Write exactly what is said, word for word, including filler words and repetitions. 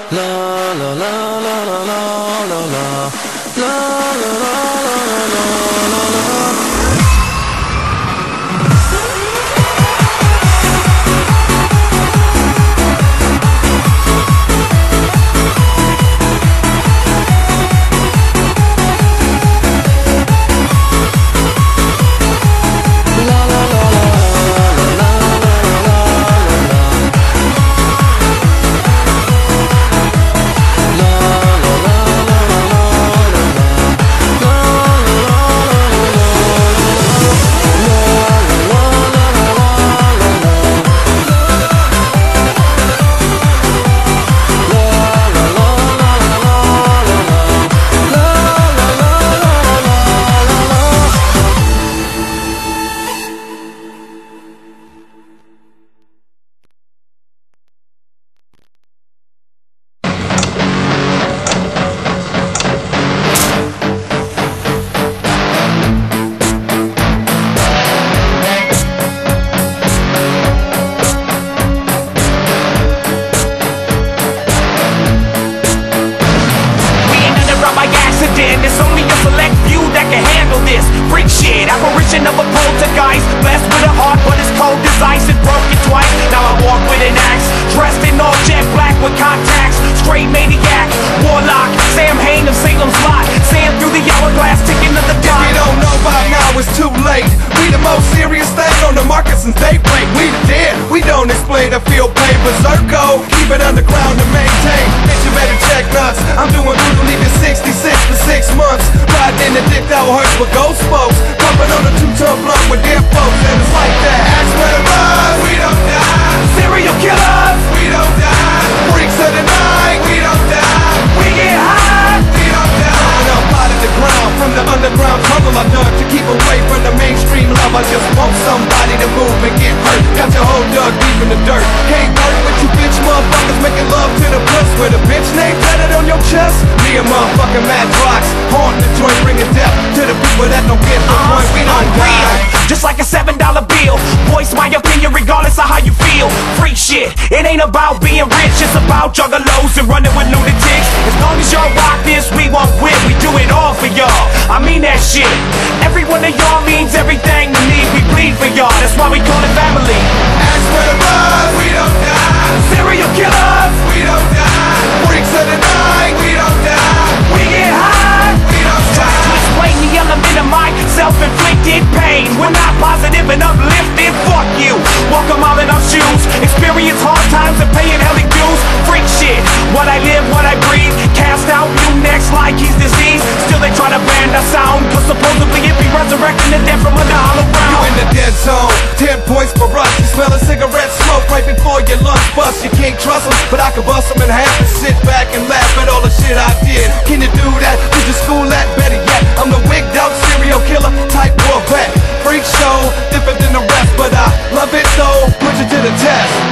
La la la la la la la la la la la la la la. It's only a select few that can handle this freak shit. Apparition of a poltergeist, blessed with a heart, but it's cold as ice. It broke it twice. Now I walk with an axe, dressed in all jet black with contacts. Straight maniac, warlock, Sam Hain of Salem's Lot. Sand through the hourglass, ticking to the clock. If you don't know by now, it's too late. We the most serious thing on the market since they break. We the dead, we don't explain the feel pain. Berserko, keep it underground to maintain. Bitch, you better check nuts. I'm doing good to leave you sixty-six for six months. Riding in the dick that hurts with ghost folks. Pumping on a two-ton blunt with dead folks. And it's like that. Axe where the run, we don't die. Serial killers, we don't die. Freaks of the night, we don't die. we get high. We don't die. Coming up out of the ground, from the underground tunnel I dug to keep away from the mainstream love. I just want somebody to move and get hurt. Got your whole dug deep in the dirt. Can't work with you bitch motherfuckers making love to the puss with a bitch name tatted on your chest. Me and motherfucking Mad Rocks, haunting the joint, bringing death to the people that don't get the point. We don't die. Just like a seven dollar bill. Voice my opinion regardless of how you feel. Freak shit, it ain't about being rich. It's about juggalos and running with lunatics. As long as y'all rock this, we won't quit. We do it all for y'all, I mean that shit. Every one of y'all means everything to me. We bleed for y'all, that's why we call it family. Ask for the buzz, we don't die. Serial killers, We don't die. Freaks of the night, we don't die. we get high. We don't Try to die. explain the element of my self-inflicted pain. We're not positive and uplifted, fuck you. Welcome all in our shoes. Experience hard times and paying hell dues. Freak shit, what I live, what I breathe. Cast out new necks like he's diseased. Still they try to ban our sound, cause supposedly it be resurrecting the dead from under hollow You ground. in the dead zone, ten points for us. You smell a cigarette smoke right before your lunch bust. You can't trust them, but I can bust them in half and sit back and laugh at all the shit I did. Can you do that? Did you school that? Better yet, I'm the wigged out serial killer type war vet. Freak show, different than the rest, but I love it though. Put you to the test.